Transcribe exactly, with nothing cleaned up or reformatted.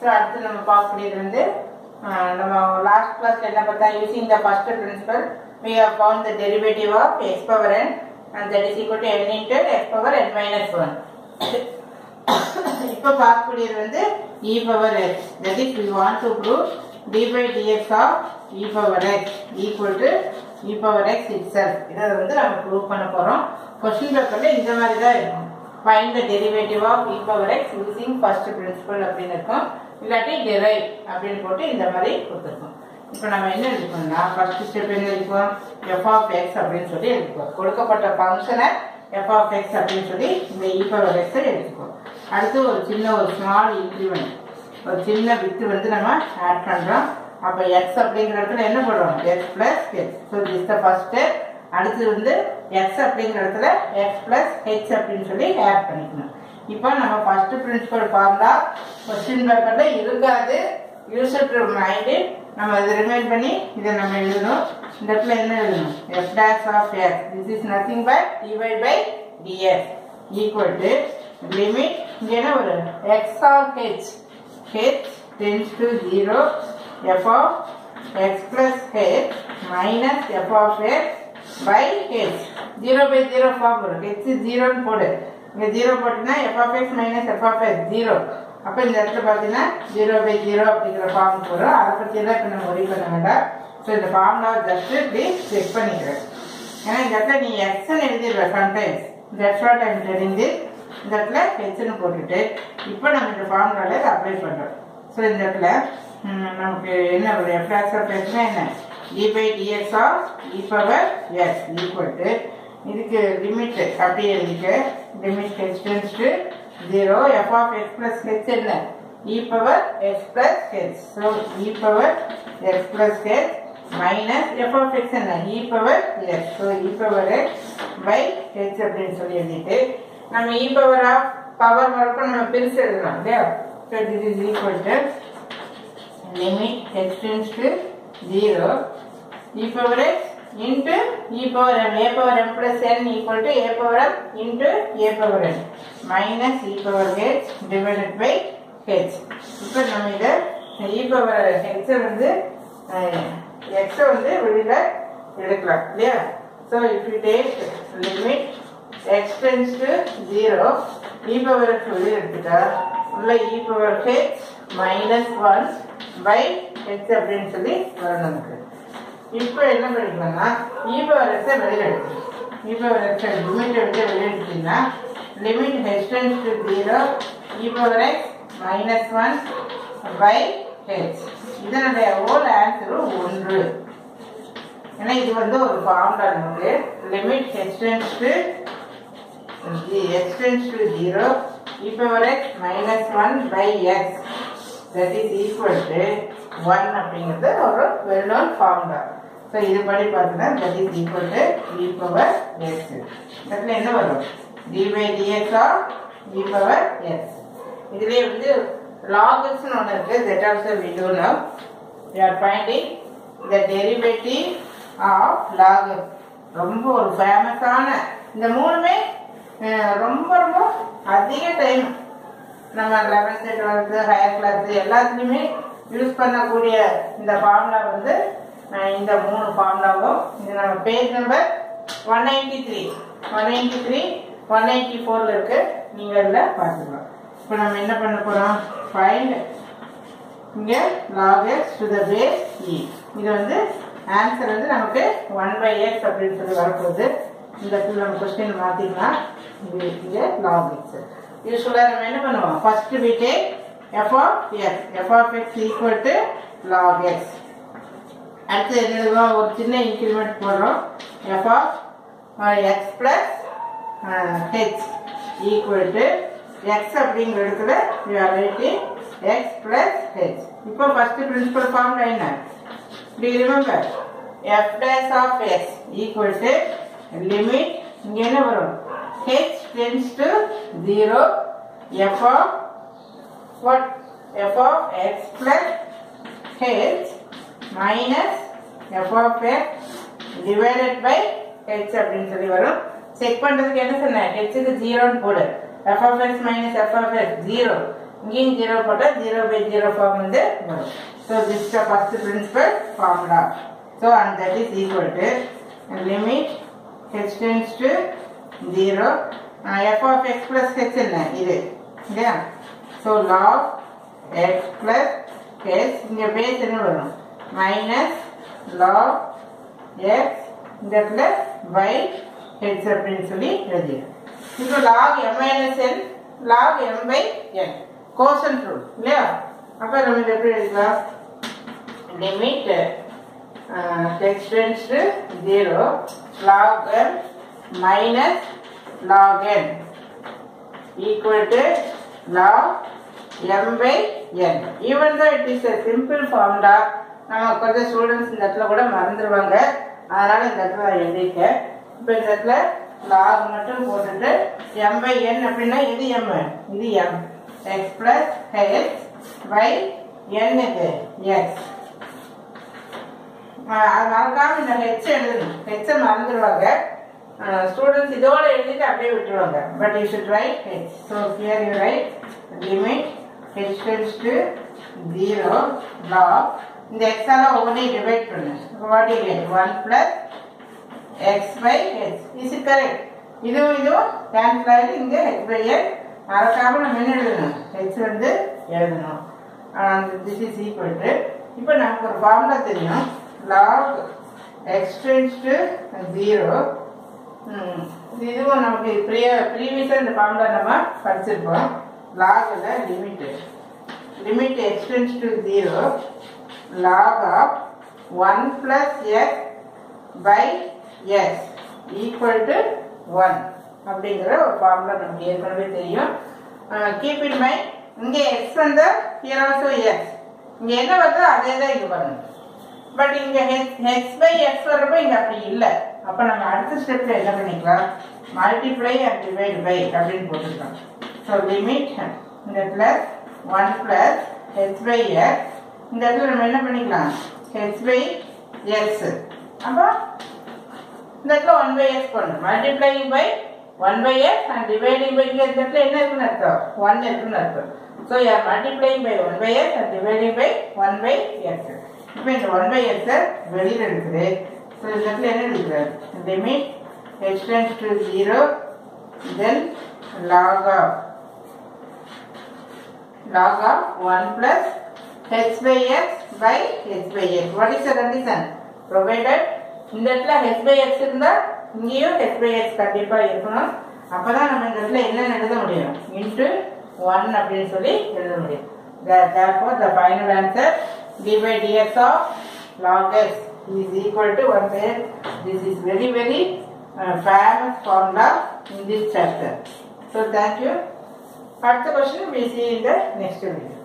So அடுத்து நம்ம பார்க்கக்கூடியது வந்து நம்ம லாஸ்ட் கிளாஸ்ல என்ன பார்த்தா using the first principle we have found the derivative of x power n and that is equal to n into x power n minus one. இப்போ பார்க்கக்கூடியது வந்து e power x, that is we want to prove d by dx of e power x equal to e power x itself. இதை வந்து நம்ம prove பண்ண போறோம். Question பேப்பர்ல இந்த மாதிரி தான் இருக்கும். find the derivative of e power x using first principle அப்படின்னு இருக்கும். இல்லாட்டி derive அப்படின்னு போட்டு இந்த மாதிரி கொடுத்துருக்கோம். இப்போ நம்ம என்ன எடுக்கணும்னா ஃபர்ஸ்ட் ஸ்டெப் என்ன எடுப்போம், f of x அப்படின்னு சொல்லி எடுப்போம். கொடுக்கப்பட்ட ஃபங்க்ஷனை f of x அப்படின்னு சொல்லி இந்த e power x எடுத்துக்கோம். அடுத்து ஒரு சின்ன ஒரு ஸ்மால் இன்க்ரிமெண்ட், ஒரு சின்ன பிட் வந்து நம்ம ஆட் பண்றோம். அப்ப x அப்படிங்கிற இடத்துல என்ன போடுறோம், x plus h. So this the first step. அடுத்து வந்து x அப்படிங்கிற இடத்துல x plus h அப்படின்னு சொல்லி ஆட் பண்ணிக்கணும். இப்போ நம்ம ஃபர்ஸ்ட் பிரின்சிபல் ஃபார்முலா क्वेश्चन பேப்பர்ல இருக்காது, யூஸ் டு மைண்ட் இட். நம்ம இதை ரிமைண்ட் பண்ணி இதை நம்ம எழுதணும். இந்த இடத்துல என்ன எழுதணும், f dash of x, this is nothing but dy by dx equal to limit இங்க என்ன வரும், x of h, h tends to zero, f of x plus h minus f of x by h. zero by zero form வரும், h is zero ன்னு போடு. இங்க zero போட்டுனா f of x minus f of x zero. அப்ப இந்த இடத்துல பாத்தீங்கன்னா zero by zero அப்படிங்கிற ஃபார்ம் வரும். அதை பத்தி எல்லாம் இப்ப நம்ம ஒரி பண்ண வேண்டாம். ஸோ இந்த ஃபார்முலா ஜஸ்ட் இப்படி செக் பண்ணிக்கிறேன். ஏன்னா இந்த இடத்துல நீ எக்ஸ்ன்னு எழுதிடுற sometimes. That's what I am telling this. இந்த இடத்துல ஹெச்னு போட்டுட்டு இப்போ நம்ம இந்த ஃபார்முலால இதை அப்ளை பண்றோம். ஸோ இந்த இடத்துல நமக்கு என்ன ஒரு f dash of x னா என்ன, d by dx of e power x equal to இதுக்கு லிமிட் அப்படியே எழுதிக்க, limit h tends to zero, f of x plus h என்ன, e power x plus h. So e power x plus h minus f of x என்ன, e power x. So e power x by h அப்படின்னு சொல்லி எழுதிட்டு நம்ம e power of power வரைக்கும் நம்ம பிரிச்சு எழுதலாம் இல்லையா. So this is equal to limit h tends to zero, e power x into e power m, a power m plus n equal to a power m into a power n minus e power h divided by h. இப்போ நம்ம இத e power x வந்து x வந்து வெளியில எடுக்கலாம் இல்லையா. So if you take limit x tends to zero, e power x வெளியில எடுத்துட்டா உள்ள e power h minus one by h அப்படின்னு சொல்லி வரும் நமக்கு. இப்போ என்ன பண்ணிக்கலாம்னா e power x வெளியில எடுக்கணும். e power x லிமிட் எடுத்து வெளியில எடுத்தீங்கன்னா limit h tends to zero, e power x minus one by h. இதனுடைய whole answer ஒன்று. ஏன்னா இது வந்து ஒரு ஃபார்முலா நமக்கு. limit h tends to x tends to zero, e power x minus one by x, that is equal to one அப்படிங்கிறது ஒரு well known formula. So இது படி பார்த்தீங்கன்னா that is equal to e power x. இதுல என்ன வரும், d by dx of e power x. இதுலயே வந்து log x னு ஒன்று இருக்கு, that also we do know. We are finding the derivative of log x. ரொம்ப ஒரு ஃபேமஸான இந்த மூணுமே ரொம்ப ரொம்ப அதிக டைம் நம்ம லெவன்த் டுவெல்த் ஹையர் கிளாஸ் எல்லாத்துலேயுமே யூஸ் பண்ணக்கூடிய இந்த ஃபார்முலா வந்து இந்த மூணு ஃபார்முலாவும் இது நம்ம page number one ninety three one ninety three one ninety ஃபோரில் இருக்கு, நீங்கள் இதில் பார்த்துக்கலாம். இப்போ நம்ம என்ன பண்ண போகிறோம், ஃபைண்ட் இங்கே log x to the base e. இது வந்து ஆன்சர் வந்து நமக்கு ஒன் பை எக்ஸ் அப்படின்னு சொல்லி வரப்போகுது. இந்த இடத்துல நம்ம கொஸ்டின் மாற்றிக்கலாம். இது இங்கே log x. யூஸ்வலாக நம்ம என்ன பண்ணுவோம், first we take f of x, f of x equal to log x. அடுத்து என்ன எழுதுவோம், ஒரு சின்ன இன்க்ரிமெண்ட் போடுறோம், f of x plus h equal to x அப்படிங்கிற இடத்துல we are writing x plus h. இப்போ ஃபர்ஸ்ட் பிரின்சிபல் ஃபார்முலா என்ன, do you remember, f dash of x equal to limit இங்க என்ன வரும், h tends to zero, f of what, f of x plus h minus f of x divided by h அப்படின்னு சொல்லி வரும். Check பண்றதுக்கு என்ன சொன்னேன், h க்கு zero ன்னு போடு, f of x minus f of x zero, இங்கேயும் ஜீரோ போட்டால் ஜீரோ பை ஜீரோ ஃபார்ம் வந்து வரும். So this the first principle formula. So and that is equal to limit h tends to zero f of x plus h என்ன இது இல்லையா? So log x plus h இங்கே base என்ன வரும் minus log x இந்த இடத்துல by H அப்படின்னு சொல்லி எழுதிடும். இப்போ log m minus n log m by n quotient rule இல்லையா? அப்போ நம்ம இதை எப்படி எழுதலாம்? Limit x tends to zero log m minus log n equal to log m by n. Even though it is a simple formula, நம்ம கொஞ்சம் students இந்த இடத்துல கூட மறந்துடுவாங்க, அதனால இந்த இடத்துல நான் எழுதியிருக்கேன். இப்போ இந்த இடத்துல லாக் மட்டும் போட்டுட்டு எம் பை என் அப்படின்னா இது எம், இது m x plus h by n இது எக்ஸ். அது மறக்காம இந்த ஹெச் எழுதணும், ஹெச்சை மறந்துடுவாங்க ஸ்டூடெண்ட்ஸ், இதோட எழுதிட்டு அப்படியே விட்டுருவாங்க. But you should write h. So here you write limit h tends to zero log இந்த எக்ஸால ஒவ்வொன்றையும் டிவைட் பண்ணு. What you get one plus x by h. Is it correct? இதுவும் இதுவும் கேன்சல் ஆகி இங்கே ஹெச் பை எக்ஸ். மறக்காம நம்ம என்ன எழுதணும்? ஹெச் வந்து எழுதணும். திஸ் இஸ் ஈக்குவல் டு இப்போ நமக்கு ஒரு ஃபார்முலா தெரியும் log x tends to zero. இதுவும் நமக்கு ப்ரீ ப்ரீவியஸாக இந்த ஃபார்முலா நம்ம படிச்சிருப்போம். லாகில் limit limit x tends to zero log of one plus x by x equal to one அப்படிங்கிற ஒரு ஃபார்முலா நமக்கு ஏற்கனவே தெரியும். கீப் இன் மைண்ட் இங்கே x வந்து here also x, இங்கே என்ன வருதோ அதே தான் இங்கே வரணும். பட் இங்கே h by x வரப்போ இங்கே அப்படி இல்லை. அப்போ நம்ம அடுத்த ஸ்டெப்ல என்ன பண்ணிக்கலாம்? மல்டிப்ளை அண்ட் டிவைட் பை அப்படின்னு போட்டுக்கலாம். ஸோ லிமிட் இந்த plus one plus h by x இந்த இடத்துல நம்ம என்ன பண்ணிக்கலாம்? H by x. அப்போ இந்த இடத்துல ஒன் பை எக்ஸ் பண்ணணும். Multiplying by one by x and dividing by இந்த இடத்துல என்ன இருக்குன்னு அர்த்தம்? ஒன் இருக்குன்னு அர்த்தம். ஸோ யார் multiplying by one by x and dividing by one by x. இப்போ இந்த ஒன் பை எக்ஸை வெளியில் எடுக்குது. ஸோ இந்த இடத்துல என்ன எடுக்கிறார்? Limit h tends to zero then log of log of one plus h by x by h by x. What is the condition? Provided இந்த இடத்துல h by x இருந்தா இங்கேயும் h by x கண்டிப்பா இருக்கணும். அப்பதான் நம்ம இந்த இடத்துல என்ன எழுத முடியும்? into one அப்படின்னு சொல்லி எழுத முடியும். Therefore the final answer d by dx of log x is equal to one by x. This is very very uh, famous formula in this chapter. So thank you. அடுத்த question we see in the next video.